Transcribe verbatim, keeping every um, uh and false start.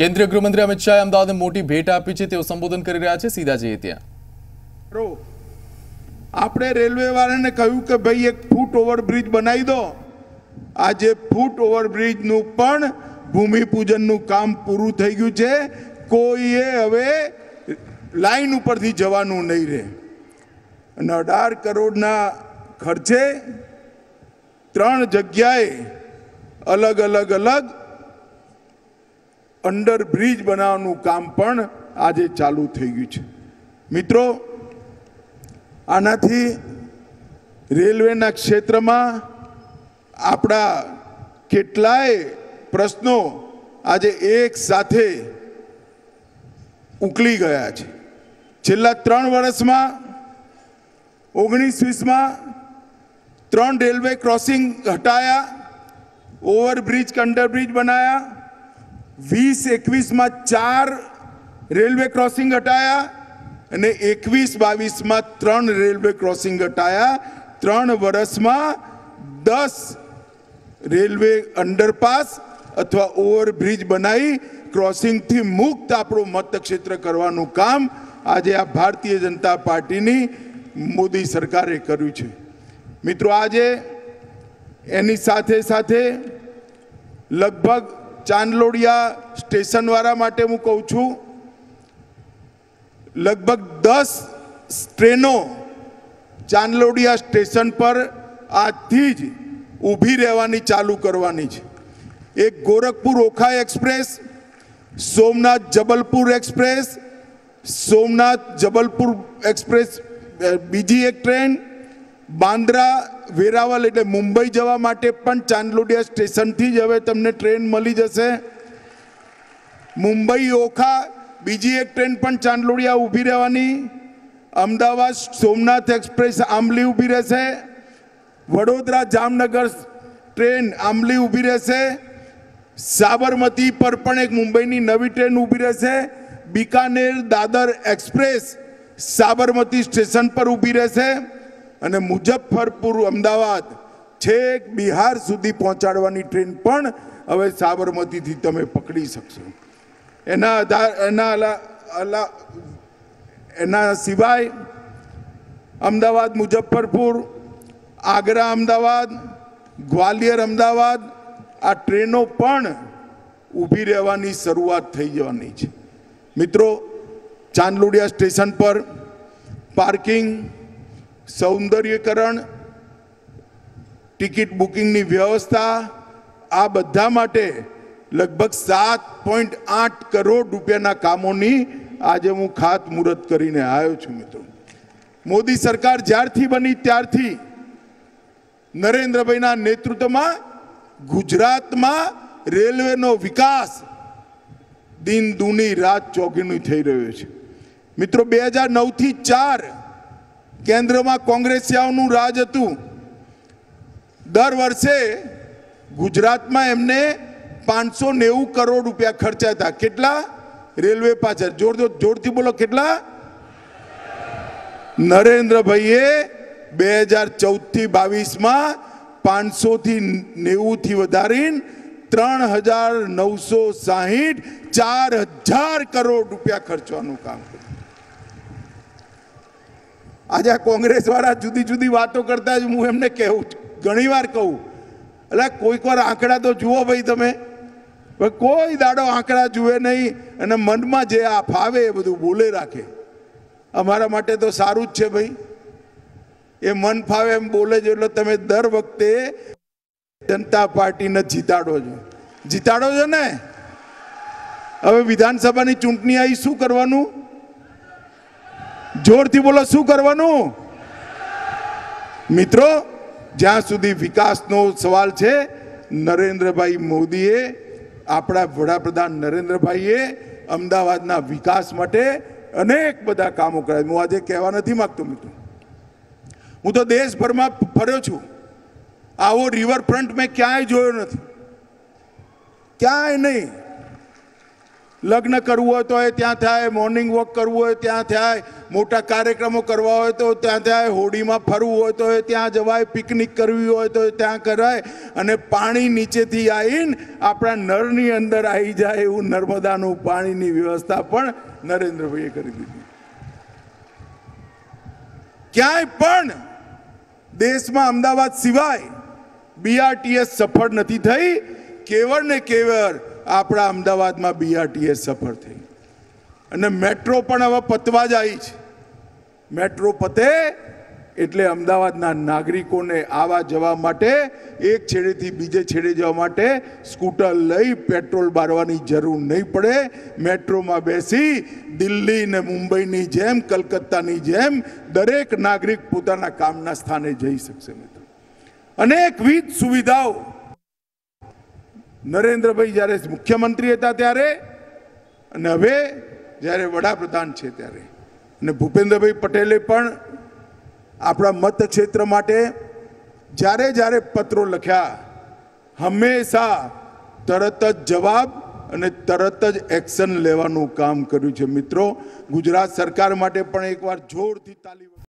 કેન્દ્રીય ગૃહમંત્રી અમિત શાહે અમદાવાદને મોટી ભેટ આપી છે, તેઓ સંબોધન કરી રહ્યા છે। સીધા જઈએ ત્યાં। આપણે રેલવે વાળાને કહ્યું કે ભાઈ એક ફૂટ ઓવરબ્રિજ બનાવી દો। આજે ફૂટ ઓવરબ્રિજનું પણ ભૂમિપૂજનનું કામ પૂરું થઈ ગયું છે। કોઈએ હવે લાઈન ઉપરથી જવાનું નહીં રહે અને અઢાર કરોડના ખર્ચે ત્રણ જગ્યાએ અલગ અલગ અલગ અંડરબ્રિજ બનાવવાનું કામ પણ આજે ચાલુ થઈ ગયું છે। મિત્રો, આનાથી રેલવેના ક્ષેત્રમાં આપણા કેટલાય પ્રશ્નો આજે એક સાથે ઉકલી ગયા છે। છેલ્લા ત્રણ વર્ષમાં ઓગણીસ વીસમાં ત્રણ રેલવે ક્રોસિંગ હટાયા, ઓવરબ્રિજ અંડરબ્રિજ બનાયા। વીસ એકવીસમાં ચાર રેલવે ક્રોસિંગ હટાયા અને એકવીસ બાવીસમાં ત્રણ રેલવે ક્રોસિંગ હટાયા। ત્રણ વર્ષમાં દસ રેલવે અંડરપાસ અથવા ઓવરબ્રિજ બનાવી ક્રોસિંગથી મુક્ત આપણું મતક્ષેત્ર કરવાનું કામ આજે આ ભારતીય જનતા પાર્ટીની મોદી સરકારે કર્યું છે। મિત્રો, આજે એની સાથે સાથે લગભગ ચાંદલોડિયા સ્ટેશનવાળા માટે હું કહું છું, लगभग दस ट्रेनों चांदलोडिया स्टेशन पर आज थी ज ऊभी रहवानी चालू करवानी छे। एक Gorakhpur Okha express, Somnath Jabalpur express, Somnath Jabalpur express बीजी एक ट्रेन, बांद्रा वेरावल एटले मुंबई जवा माटे पण चांदलोडिया स्टेशन थी ज हवे तमने ट्रेन मळी जशे। मुंबई ओखा बीजी एक ट्रेन पण चांदलोडिया ऊभी रहवानी। अमदावाद सोमनाथ एक्सप्रेस आंबली ऊभी रहेशे। वडोदरा जामनगर ट्रेन आंबली ऊभी रहेशे। साबरमती पर पण एक मुंबईनी नवी ट्रेन ऊभी रहेशे। बीकानेर दादर एक्सप्रेस साबरमती स्टेशन पर ऊभी रहेशे અને મુઝફ્ફરપુર અમદાવાદ છેક બિહાર સુધી પહોંચાડવાની ટ્રેન પણ હવે સાબરમતીથી તમે પકડી શકશો। એના આધાર એના અલા એના સિવાય અમદાવાદ મુઝફ્ફરપુર, આગ્રા અમદાવાદ, ગ્વાલિયર અમદાવાદ આ ટ્રેનો પણ ઊભી રહેવાની શરૂઆત થઈ જવાની છે। મિત્રો, ચાંદલોડિયા સ્ટેશન પર પાર્કિંગ, સૌંદર્યકરણ, ટિકિટ બુકિંગની વ્યવસ્થા આ બધા માટે लगभग सात पॉइंट आठ करोड़ रुपयाना कामोनी आज हूँ खातमुहूर्त करीने आव्यो छुं। मित्रों, मोदी सरकार ज्यारथी बनी त्यारथी नरेन्द्रभाईना नेतृत्वमां गुजरातमां रेलवेनो विकास दिन दूनी रात चौगुनी थई रह्यो छे। मित्रों, बे हज़ार नौ थी चार केन्द्रमां कोंग्रेसियाओनुं राज हतुं। दर वर्षे गुजरातमां एमने पांच सौ नेवु करोड़ रुपया खर्चा था। केटला रेलवे पाछळ? जोर जोर थी बोलो, केटला? नरेन्द्र भाईए बे हज़ार चौदह थी बावीस में पांच सौ थी नेवु थी वधारीने त्रण हजार नौ सौ साहीठ चार हजार करोड़ रुपया खर्चवानुं काम कर्युं। आज आ कांग्रेस वाळा जुदी जुदी वातो करता ज हूँ एमने कहूं घणी वार कहूं, એટલે કોઈક વાર આંકડા તો જુઓ ભાઈ તમે। કોઈ દાડો આંકડા જુએ નહીં અને મનમાં જે આ ફાવે એ બધું બોલે રાખે। અમારા માટે તો સારું જ છે ભાઈ, એ મન ફાવે એમ બોલે છે એટલે તમે દર વખતે જનતા પાર્ટીને જીતાડો છો જીતાડો છો ને। હવે વિધાનસભાની ચૂંટણી આવી, શું કરવાનું? જોરથી બોલો, શું કરવાનું? મિત્રો, જ્યાં સુધી વિકાસનો સવાલ છે, નરેન્દ્રભાઈ મોદીએ, આપણા વડાપ્રધાન નરેન્દ્રભાઈએ અમદાવાદના વિકાસ માટે અનેક બધા કામો કર્યા। હું આજે કહેવા નથી માગતો મિત્રો, હું તો દેશભરમાં ફર્યો છું, આવો રિવરફ્રન્ટ મેં ક્યાંય જોયો નથી, ક્યાંય નહીં। લગ્ન કરવું હોય તો એ ત્યાં થાય, મોર્નિંગ વોક કરવું હોય ત્યાં થાય, મોટા કાર્યક્રમો કરવા હોય તો ત્યાં થાય, હોડીમાં ફરવું હોય તો એ ત્યાં જવાય, પિકનિક કરવી હોય તો ત્યાં કરાય, અને પાણી નીચેથી આવીને આપણા નળની અંદર આવી જાય એવું નર્મદાનું પાણીની વ્યવસ્થા પણ નરેન્દ્રભાઈએ કરી દીધી. ક્યાંય પણ દેશમાં અમદાવાદ સિવાય બીઆરટીએસ સફળ નથી થઈ. કેવળ ને કેવળ આપણા અમદાવાદમાં બીઆરટીએસ સફળ થઈ, અને મેટ્રો પણ હવે પતવા જ આવી છે. મેટ્રો પતે એટલે અમદાવાદના નાગરિકોને આવવા જવા માટે એક છેડેથી બીજે છેડે જવા માટે સ્કૂટર લઈ પેટ્રોલ બારવાની જરૂર નહીં પડે. મેટ્રોમાં બેસી દિલ્હી ને મુંબઈની જેમ, કલકત્તાની જેમ દરેક નાગરિક પોતાના કામના સ્થાને જઈ શકશે. મિત્રો, અનેકવિધ સુવિધાઓ નરેન્દ્રભાઈ જ્યારે મુખ્યમંત્રી હતા ત્યારે, અને હવે જ્યારે વડાપ્રધાન છે ત્યારે, અને ભૂપેન્દ્રભાઈ પટેલે પણ આપણા મતક્ષેત્ર માટે જ્યારે જ્યારે પત્રો લખ્યા, હંમેશા તરત જ જવાબ અને તરત જ એક્શન લેવાનું કામ કર્યું છે. મિત્રો, ગુજરાત સરકાર માટે પણ એકવાર જોરથી તાલી